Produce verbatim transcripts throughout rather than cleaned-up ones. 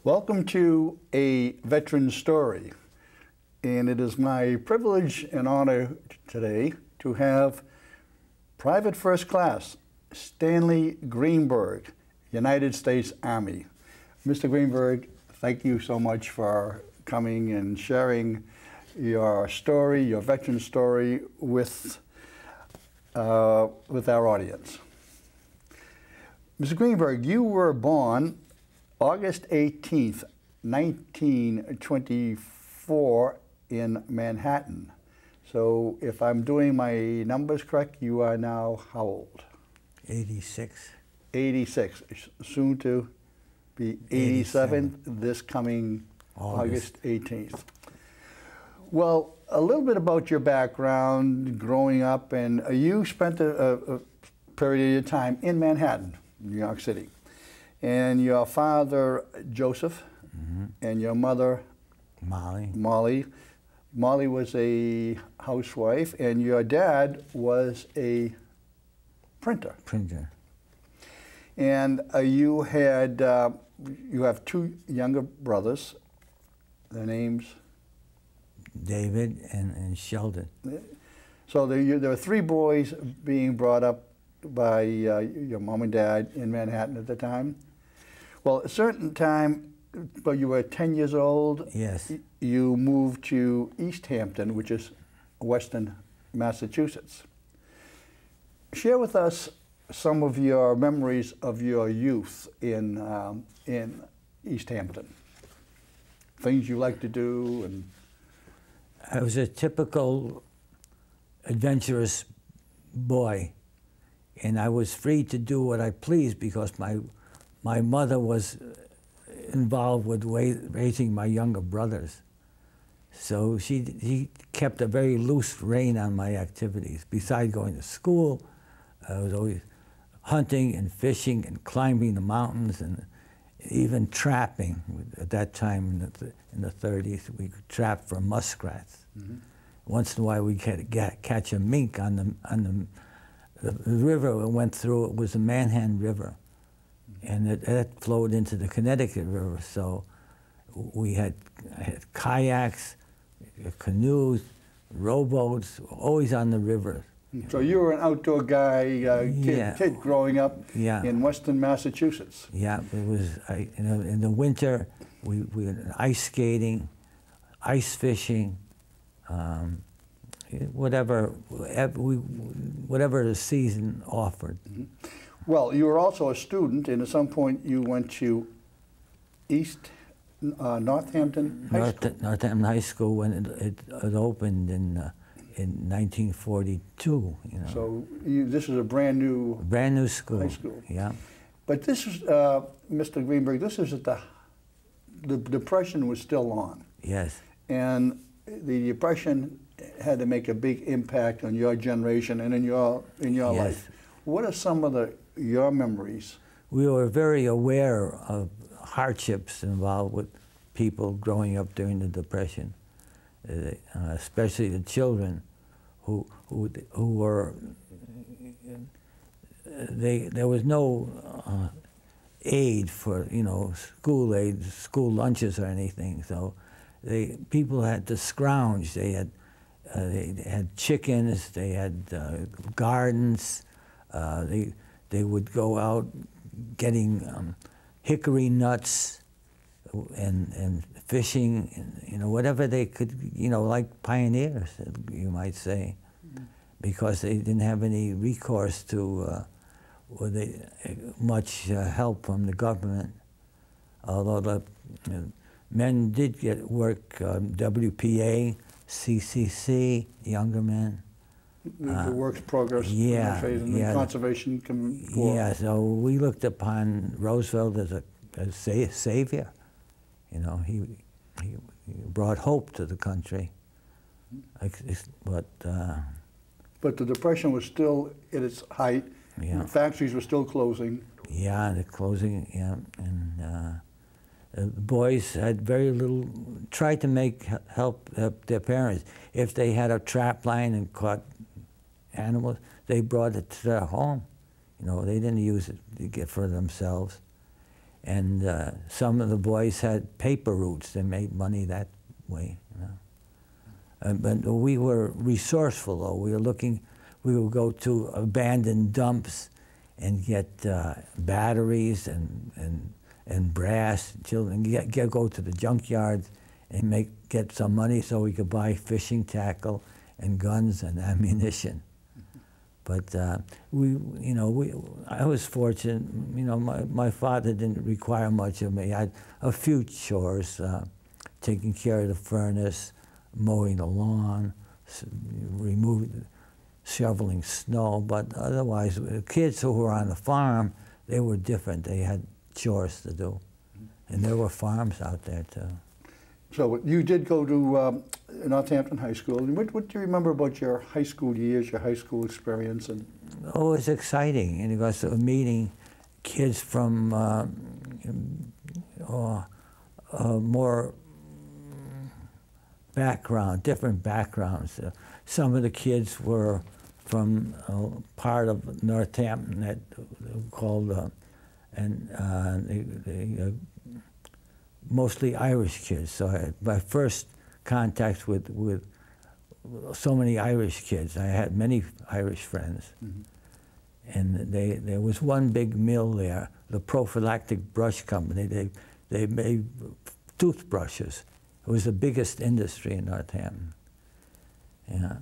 Welcome to A Veteran's Story, and it is my privilege and honor today to have Private First Class Stanley Greenberg, United States Army. Mister Greenberg, thank you so much for coming and sharing your story, your veteran story with, uh, with our audience. Mister Greenberg, you were born August eighteenth, nineteen twenty-four in Manhattan. So if I'm doing my numbers correct, you are now how old? eighty-six. eighty-six, soon to be eighty-seven, this coming August. August eighteenth. Well, a little bit about your background growing up, and you spent a, a, a period of time in Manhattan, New York City. And your father, Joseph, mm-hmm. and your mother, Molly. Molly. Molly was a housewife, and your dad was a printer. Printer. And uh, you had, uh, you have two younger brothers. Their names? David and, and Sheldon. So there, you, there were three boys being brought up by uh, your mom and dad in Manhattan at the time. Well, at a certain time, well, you were ten years old. Yes. You moved to East Hampton, which is Western Massachusetts. Share with us some of your memories of your youth in um, in East Hampton. Things you like to do, and I was a typical adventurous boy, and I was free to do what I pleased because my my mother was involved with raising my younger brothers. So she, she kept a very loose rein on my activities. Besides going to school, I was always hunting and fishing and climbing the mountains and even trapping. At that time in the, in the thirties, we could trap for muskrats. Mm-hmm. Once in a while, we'd get, get, catch a mink on the, on the, the river we went through. It was the Manhattan River. And it, it flowed into the Connecticut River, so we had, had kayaks, canoes, rowboats, always on the river. So you were an outdoor guy, uh, kid, yeah. kid growing up yeah. in Western Massachusetts. Yeah, it was, I, you know, in the winter, we, we were ice skating, ice fishing, um, whatever, we, whatever the season offered. Mm-hmm. Well, you were also a student, and at some point you went to East uh, Northampton High North, School. Northampton High School when it, it, it opened in uh, in nineteen forty-two. You know. So you, this is a brand new brand new school. High school. Yeah. But this is, uh, Mister Greenberg. This is at the the Depression was still on. Yes. And the Depression had to make a big impact on your generation and in your in your yes. life. What are some of the your memories? We were very aware of hardships involved with people growing up during the Depression, uh, especially the children who who who were. They there was no uh, aid for you know school aid, school lunches or anything. So they people had to scrounge. They had uh, they had chickens. They had uh, gardens. Uh, they they would go out getting um, hickory nuts and and fishing, and, you know, whatever they could, you know, like pioneers, you might say, mm-hmm. because they didn't have any recourse to uh, or they, much uh, help from the government. Although the you know, men did get work, um, W P A, C C C, younger men. The, uh, the works progress yeah, and yeah, the conservation can yeah, so we looked upon Roosevelt as a, a sa savior. You know, he, he he brought hope to the country. But uh, but the Depression was still at its height. Yeah. Factories were still closing. Yeah, the closing. Yeah, and uh, the boys had very little. Tried to make help, help their parents. If they had a trap line and caught animals, they brought it to their home. You know, they didn't use it to get for themselves. And uh, some of the boys had paper routes. They made money that way. You know? uh, but we were resourceful, though. We were looking, we would go to abandoned dumps and get uh, batteries and, and, and brass, children, get, get, go to the junkyards and make, get some money so we could buy fishing tackle and guns and ammunition. But uh, we, you know, we, I was fortunate, you know, my, my father didn't require much of me. I had a few chores, uh, taking care of the furnace, mowing the lawn, removing, shoveling snow, but otherwise, the kids who were on the farm, they were different. They had chores to do. And there were farms out there, too. So you did go to um, Northampton High School. And what, what do you remember about your high school years, your high school experience? And oh, it was exciting. And it was uh, meeting kids from uh, uh, uh, more background, different backgrounds. Uh, some of the kids were from a part of Northampton that uh, called, uh, and uh, they, they, uh, mostly Irish kids. So I had my first contacts with, with so many Irish kids. I had many Irish friends. Mm-hmm. And they, there was one big mill there, the Prophylactic Brush Company. They, they made toothbrushes. It was the biggest industry in Northampton. Yeah.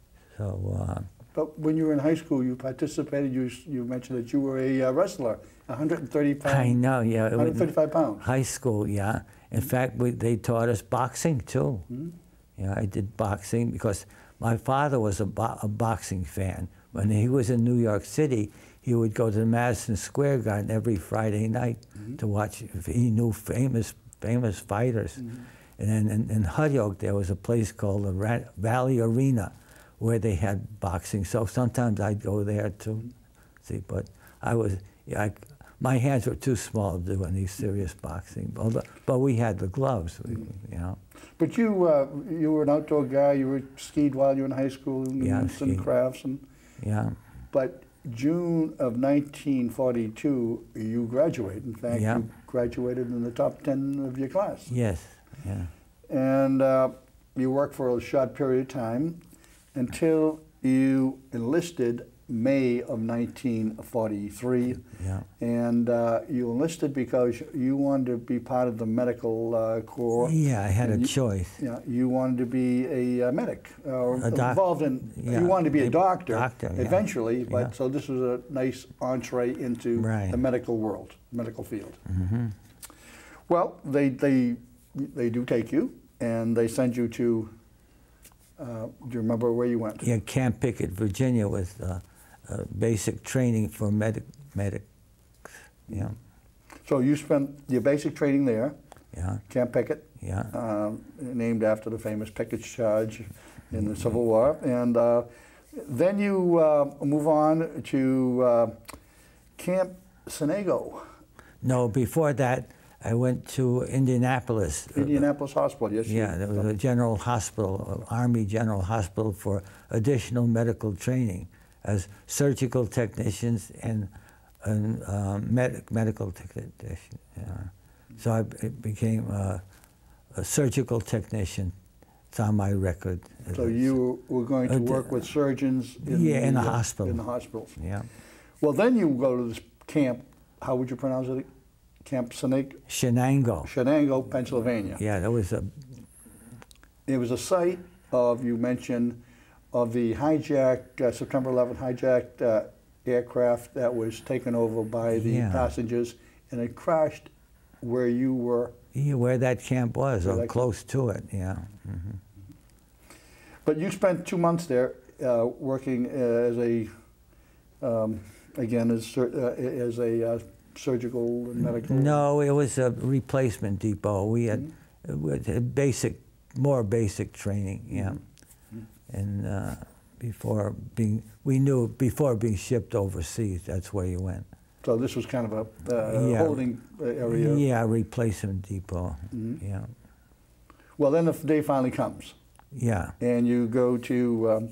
So. Uh, but when you were in high school, you participated. You you mentioned that you were a uh, wrestler, one hundred thirty pounds. I know. Yeah. one hundred thirty-five pounds. High school. Yeah. In mm-hmm. fact, we, they taught us boxing too. Mm-hmm. Yeah, I did boxing because my father was a, bo a boxing fan. When he was in New York City, he would go to the Madison Square Garden every Friday night mm-hmm. to watch. He knew famous famous fighters. Mm-hmm. And then in, in Holyoke, there was a place called the Ra Valley Arena where they had boxing. So sometimes I'd go there to see, but I was, yeah, I, my hands were too small to do any serious boxing. Although, but we had the gloves, we, you know. But you, uh, you were an outdoor guy. You were skied while you were in high school, and yeah, some crafts, and yeah. But June of nineteen forty-two, you graduated. In fact, yeah. you graduated in the top ten of your class. Yes. Yeah. And uh, you worked for a short period of time until you enlisted May of nineteen forty-three. Yeah. And uh, you enlisted because you wanted to be part of the medical uh, corps. Yeah, I had a you, choice. Yeah, you wanted to be a, a medic, or a involved in, yeah, you wanted to be a, a doctor, doctor eventually, yeah. but yeah. so this was a nice entree into right. the medical world, medical field. Mm-hmm. Well, they, they, they do take you, and they send you to, uh, do you remember where you went? Yeah, Camp Pickett, Virginia, with uh, uh, basic training for medic medics. Yeah. So you spent your basic training there. Yeah. Camp Pickett. Yeah. Uh, named after the famous Pickett's Charge in the Civil War, and uh, then you uh, move on to uh, Camp Senego. No, before that, I went to Indianapolis. Indianapolis Hospital, yes. Yeah, there was a general hospital, Army General Hospital for additional medical training as surgical technicians and, and um, med medical technicians. Yeah. So I became a, a surgical technician. It's on my record. So you were going to work with surgeons in, yeah, the, in the uh, hospital. In the hospitals. Yeah. Well, then you go to this camp. How would you pronounce it? Camp Senego? Shenango. Shenango, Pennsylvania. Yeah, that was a... It was a site of, you mentioned, of the hijacked, uh, September eleventh hijacked uh, aircraft that was taken over by the yeah. passengers, and it crashed where you were. Yeah, where that camp was, or close camp. to it, yeah. Mm-hmm. But you spent two months there uh, working uh, as a, um, again, as, uh, as a uh, surgical and medical? No, it was a replacement depot. We had, mm-hmm. we had basic, more basic training, yeah. Mm-hmm. And uh, before being, we knew before being shipped overseas, that's where you went. So this was kind of a uh, yeah. holding area? Yeah, replacement depot, mm-hmm. yeah. Well, then the day finally comes. Yeah. And you go to um,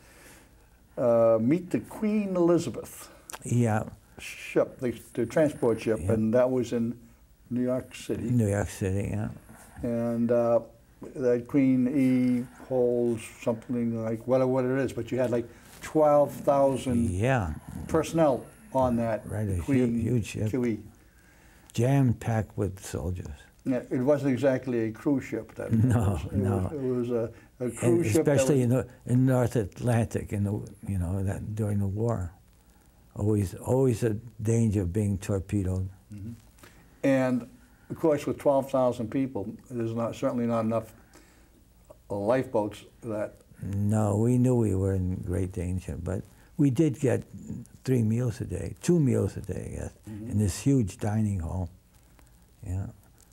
uh, meet the Queen Elizabeth. Yeah. Ship, the, the transport ship, yeah. and that was in New York City. New York City, yeah. And uh, that Queen E holds something like, well, what it is, but you had like twelve thousand Yeah. personnel on that Right, a Queen hu- huge ship. Q E. Jam-packed with soldiers. Yeah, it wasn't exactly a cruise ship. That No, was, it no. Was, it was a, a And cruise ship. that especially was, in the in North Atlantic, in the you know that during the war, always always a danger of being torpedoed. Mm-hmm. And of course, with twelve thousand people, there's not certainly not enough lifeboats that. No, we knew we were in great danger, but we did get three meals a day, two meals a day, yes, Mm-hmm. in this huge dining hall. Yeah.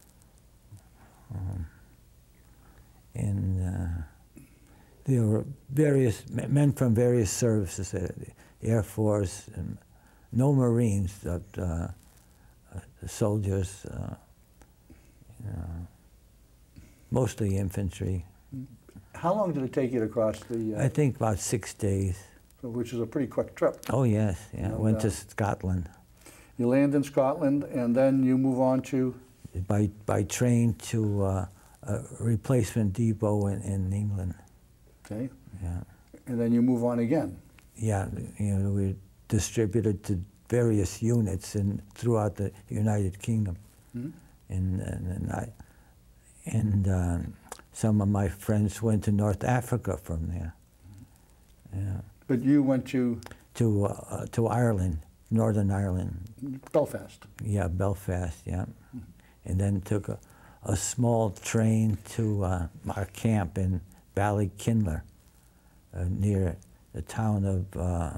Um, and uh, there were various men from various services, uh, the Air Force, and no Marines, but uh, uh, the soldiers, uh, you know, mostly infantry. How long did it take you to cross the? Uh, I think about six days. which is a pretty quick trip. Oh yes, yeah. And, Went uh, to Scotland You land in Scotland, and then you move on to. by by train to uh, a replacement depot in, in England. Okay. Yeah, And then you move on again. yeah. You know, we distributed to various units in throughout the United Kingdom, Mm-hmm. and and, and I and um, some of my friends went to North Africa from there. Yeah, But you went to to uh, to Ireland, Northern Ireland. Belfast. Yeah, Belfast, yeah. And then took a, a small train to uh, our camp in Ballykindler, uh, near the town of, uh,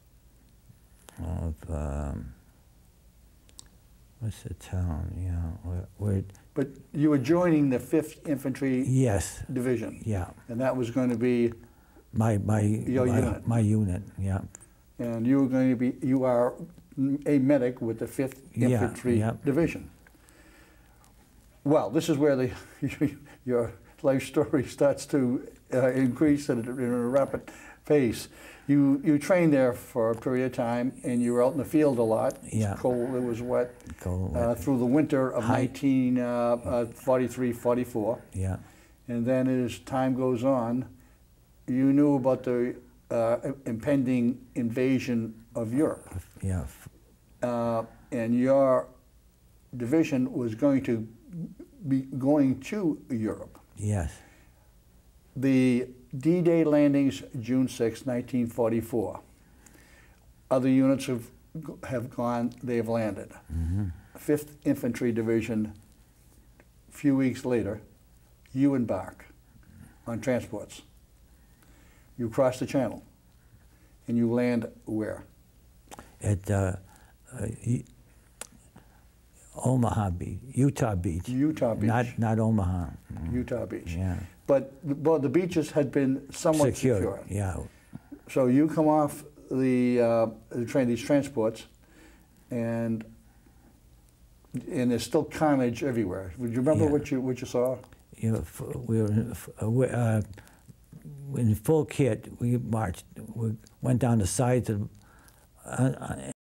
of um, what's the town, yeah, where, where, But you were joining the fifth Infantry yes, Division, yeah, and that was going to be, my, my, Your my, unit. my unit, yeah. and you were going to be, you are a medic with the fifth Yeah, Infantry yeah. Division. Well, this is where the your life story starts to uh, increase at a, in a rapid pace. You you trained there for a period of time, and you were out in the field a lot. It was Yeah. cold. It was wet. Cold, Uh, through the winter of High- nineteen forty-three forty-four, yeah, and then as time goes on, you knew about the uh, impending invasion of Europe, yeah, uh, and your division was going to be going to Europe. yes, The D-Day landings, June sixth, nineteen forty-four. Other units have have gone. They've landed. mm-hmm. fifth Infantry Division. A few weeks later, you embark on transports. You cross the Channel, and you land where? At uh, uh, y- Omaha Beach, Utah Beach. Utah Beach. Not not Omaha. Utah Beach. Yeah. But well, the beaches had been somewhat Secure. secure. Yeah. So you come off the, uh, the train, these transports, and and there's still carnage everywhere. Would you remember Yeah. what you what you saw? You know, f- we were in, f- uh, we- uh, in full kit. We marched. We went down the sides of, uh, uh,